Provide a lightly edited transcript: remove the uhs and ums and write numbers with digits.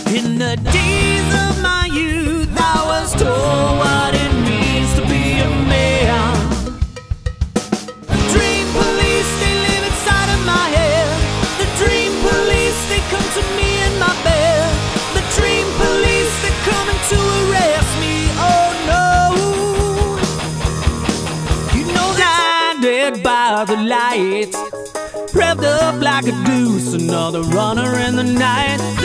In the days of my youth, I was told what it means to be a man. Dream police, they live inside of my head. The dream police, they come to me in my bed. The dream police, they're coming to arrest me. Oh no. You know, blinded by the lights, revved up like a deuce, another runner in the night.